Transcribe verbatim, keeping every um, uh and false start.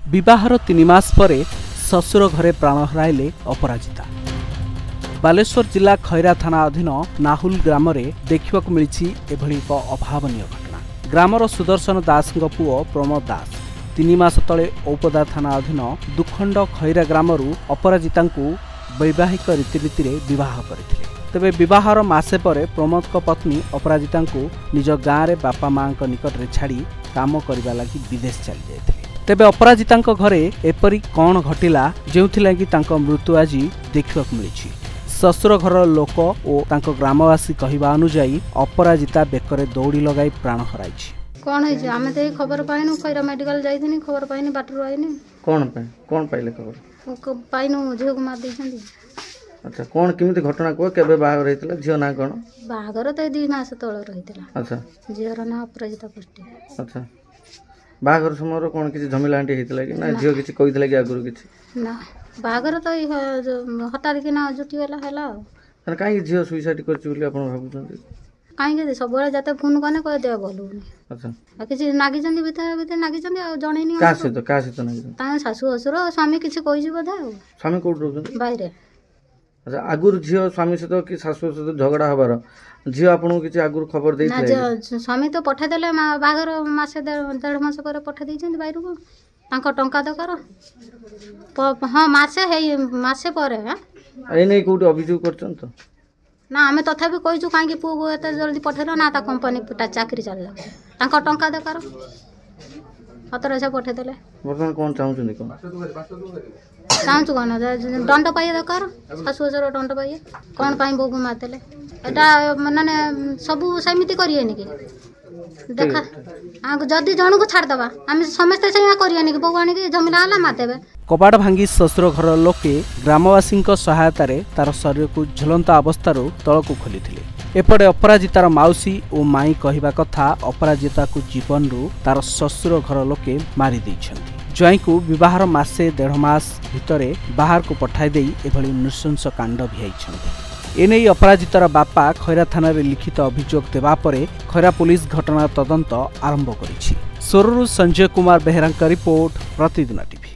विवाहर तीन मास परे ससुर घरे प्राण हराइले अपराजिता। बालेश्वर जिला खैरा थाना अधीन नाहुल ग्राम देखा मिली एभली एक अभावनीय घटना। ग्रामर सुदर्शन दास पुओ प्रमोद दास तीन मास तले औपदा थाना अधीन दुखंड खैरा ग्रामरू अपराजिता वैवाहिक रीतिरीति विवाह करथिले। तेबे विवाहर मासे परे प्रमोद को पत्नी अपराजिता निज गाँव में बापा माँ निकट में छाड़ी काम करने लगी विदेश चली जाइथिले। तेबे अपराजिता घरे एपरी कौन घटिला जेउथिलागि तांको मृत्यु आज देखा मिली। ससुर घर लोक और तांको ग्रामवासी कहवा अनुजाई अपराजिता बेकरे दौड़ी लगाई प्राण हराई। कौन है आमे तो खबर पाइनु खैरा मेडिकल जाइथिनी खबर पाइनी बाटरू आइनी। कौन पे कौन पाइले खबर पाइनु झियो को मार दैछंती। अच्छा कौन केमिति घटना को केबे बाहागर रहितला झियो ना कोन बाहागर तो दो मास तळ रहितला। अच्छा झियोर ना अपराजिता पुष्टि। अच्छा बाहागर समरो कोन किछि झमिलांटी हेतला कि ना झियो किछि कहितला कि आगुरु किछि ना बाहागर तो हटार कि ना जुटी वाला हला अन काई झियो सुइसाइड करछि बोली आपण भाबुछंती काई के सब बेला जाते फोन कने कह दे बोलुनी। अच्छा आ किछि नागी जंदी बितर बितर नागी जंदी आ जणेनी का से तो का से तो नागी ता सासु असुर स्वामी किछि कहिछि बधा स्वामी कोड रहउछंती बाहिरे। अच्छा आगुरु झियो स्वामी से तो कि सासु से तो झगड़ा हबार झियो आपन किछि आगुरु खबर देइ ना स्वामी तो पठा देले बागर मासे डेढ़ मास पर पठा दैछंती बाहिर को तांको टंका दकार हां मासे हे मासे पर ए नै कोठी अभियोग करछन तो ना आमे तथापि कहिछु काहे कि पुओ एते जल्दी पठेरो ना ता कंपनी पुटा चाकरी चलला तांको टंका दकार अतर से पठे देले। वर्तमान कोन चाहउछन कोन चाहछु कोन दंड पाइए दकार सासु ससुर दंड पाइए कोन पाई बोगु मातेले एटा माने सब समिति करिएनी कि देखा आ जदी जण को छाड़ दबा हम समस्त से करियानी कि बोगु आनी कि जमीला हला मार देबे। कबाड़ भांगी ससुर घर लोके ग्रामवासी सहायता तार शरीर को झुलंता अवस्था तलक खोली। एपटे अपराजितार माउसी और माई कहवा कथा अपराजिता को जीवन रू तार ससुर घर लोके मारी दैछंती। ज्वाई को विवाहर मासे डेढ़ मास भितरे बाहर को पठाई देई एभली नृशंस कांड भियाइछंती। एने अपराजितार बापा खैरा थाना रे लिखित अभियोग देबा परे खैरा पुलिस घटना तदंत आरंभ करिछि। सोररू संजय कुमार बेहेरा रिपोर्ट प्रतिदिन टीवी।